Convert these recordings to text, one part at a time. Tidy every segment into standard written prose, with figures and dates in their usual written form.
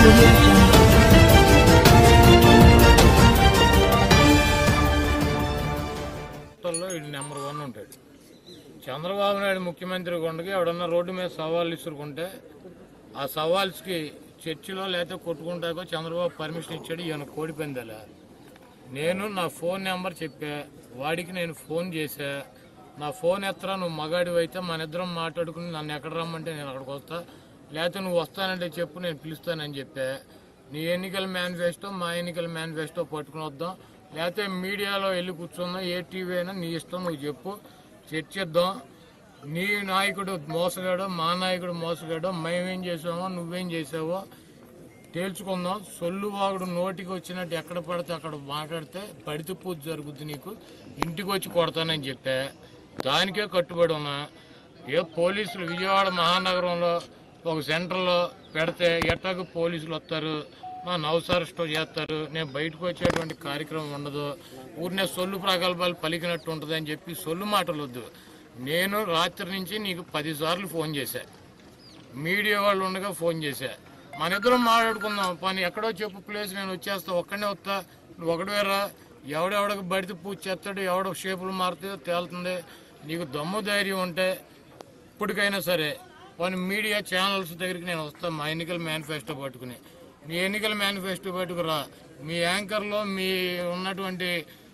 Number 1 ఉంటాడు. చంద్రబాబు నాయుడు ముఖ్యమంత్రి ఉండగా ఎవడన్నా రోడ్డు మీద సవాళ్ళు ఇసురుకుంటే ఆ సవాల్స్కి చర్చిలో లేకపోతే కొట్టుకుంటాకో చంద్రబాబు పర్మిషన్ ఇచ్చాడు. ఈయన కోడిపోయిందల నేను నా ఫోన్ నెంబర్ చెప్పా, వాడికి నేను ఫోన్ చేశా. నా ఫోన్ ఎత్తరా, నువ్వు మగాడివి అయితే మన ఇద్దరం మాట్లాడుకుని నన్ను ఎక్కడ రమ్మంటే నేను అక్కడికి వస్తా, లేకపోతే నువ్వు వస్తానంటే చెప్పు నేను పిలుస్తానని చెప్పా. నీ ఎన్నికల మేనిఫెస్టో మా ఎన్నికల మేనిఫెస్టో పట్టుకుని వద్దాం, లేకపోతే మీడియాలో వెళ్ళి కూర్చుందాం, ఏ టీవీ అయినా నీ ఇష్టం, నువ్వు చెప్పు, చర్చిద్దాం. నీ నాయకుడు మోసగాడో మా నాయకుడు మోసగాడో, మేమేం చేసామో నువ్వేం చేసావో తేల్చుకుందాం. సొల్లువాగుడు నోటికి వచ్చినట్టు ఎక్కడ పడితే అక్కడ మాట్లాడితే పడితే పూజ జరుగుద్ది, నీకు ఇంటికి వచ్చి కొడతానని చెప్పా. దానికే కట్టుబడి ఉన్నా. ఏ పోలీసులు విజయవాడ మహానగరంలో ఒక సెంటర్లో పెడితే ఎట్టాకు పోలీసులు వస్తారు, నన్ను అవసరస్టో చేస్తారు, నేను బయటకు వచ్చేటువంటి కార్యక్రమం ఉండదు, ఊరినే సొల్లు ప్రగల్భాలు పలికినట్టు ఉంటుంది అని చెప్పి సొల్లు మాటలు వద్దు. నేను రాత్రి నుంచి నీకు 10 సార్లు ఫోన్ చేశా, మీడియా వాళ్ళు ఉండగా ఫోన్ చేశా. మన ఇద్దరం మాట్లాడుకుందాం, పని ఎక్కడో చెప్పు ప్లేస్, నేను వచ్చేస్తా, ఒక్కడే వస్తా, నువ్వు ఒకటివేరా. ఎవడెవడకు బడితే పూజ చేస్తాడు, ఎవడ షేపులు మారుతాయో తేలుతుంది. నీకు దమ్ము ధైర్యం ఉంటే ఇప్పటికైనా సరే కొన్ని మీడియా ఛానల్స్ దగ్గరికి నేను వస్తాను, మా ఎన్నికల మేనిఫెస్టో పట్టుకుని. మీ ఎన్నికల మేనిఫెస్టో పట్టుకురా, మీ యాంకర్లో మీ ఉన్నటువంటి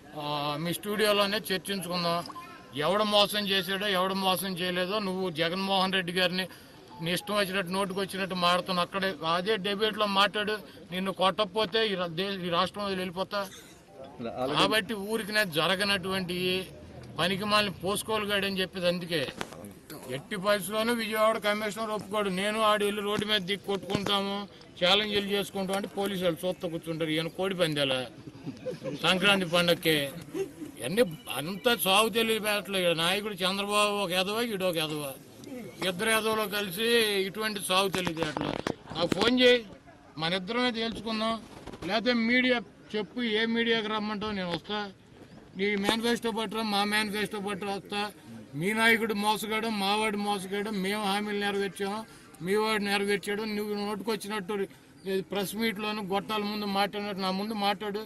మీ స్టూడియోలోనే చర్చించుకుందాం. ఎవడ మోసం చేశాడో ఎవడ మోసం చేయలేదో, నువ్వు జగన్మోహన్ రెడ్డి గారిని నీ ఇష్టం వచ్చినట్టు నోటుకు వచ్చినట్టు మాడుతున్నావు, అక్కడే అదే డిబేట్లో మాట్లాడు. నిన్ను కొట్టకపోతే ఈ రాష్ట్రం వెళ్ళిపోతా. కాబట్టి ఊరికి జరగనటువంటి పనికి మాలిని పోసుకోలుగాడని చెప్పేది. అందుకే ఎట్టి పరిస్థితుల్లోనూ విజయవాడ కమిషనర్ ఒప్పుకోడు. నేను ఆడు వెళ్ళి రోడ్డు మీద దిక్కు కొట్టుకుంటాము, ఛాలెంజ్లు చేసుకుంటాం అంటే పోలీసు వాళ్ళు చూస్తా కూర్చుంటారు. ఈయన కోడి పందాల సంక్రాంతి పండగకి అన్నీ అంతా సాగు తెలియట్లేదు. నాయకుడు చంద్రబాబు ఒక ఎదవ, ఈడు ఒక ఎదవ, ఇద్దరు ఎదవలో కలిసి ఇటువంటి సాగు తెలియట్లేదు. నాకు ఫోన్ చేయి, మన ఇద్దరమే తేల్చుకుందాం, లేకపోతే మీడియా చెప్పు, ఏ మీడియాకి రమ్మంటావు నేను వస్తా. నీ మేనిఫెస్టో పట్టరా, మా మేనిఫెస్టో పట్టరా వస్తా. మీ నాయకుడు మోసగాడు, మావాడు మోసగాడు, మేము హామీలు నెరవేర్చాము, మీ వాడు నెరవేర్చాడు. నువ్వు నోటుకొచ్చినట్టు ప్రెస్ మీట్లోను గొట్టాల ముందు మాట్లాడినట్టు నా ముందు మాట్లాడు.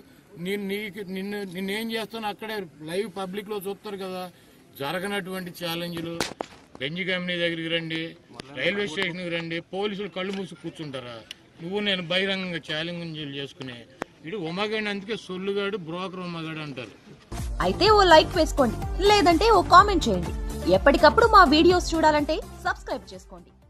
నిన్నేం చేస్తాను అక్కడే లైవ్ పబ్లిక్లో చూస్తారు కదా. జరగనటువంటి ఛాలెంజ్లు, బెంజి కంపెనీ దగ్గరికి రండి, రైల్వే స్టేషన్కి రండి, పోలీసులు కళ్ళు మూసి కూర్చుంటారా? నువ్వు నేను బహిరంగంగా ఛాలెంజ్ చేసుకునే ఇడు ఉమ్మగాడి, అందుకే సొల్లుగాడు బ్రోకర్ ఉమ్మగాడు అంటారు. అయితే ఓ లైక్ వేసుకోండి, లేదంటే ఓ కామెంట్ చేయండి. ఎప్పటికప్పుడు మా వీడియోస్ చూడాలంటే సబ్స్క్రైబ్ చేసుకోండి.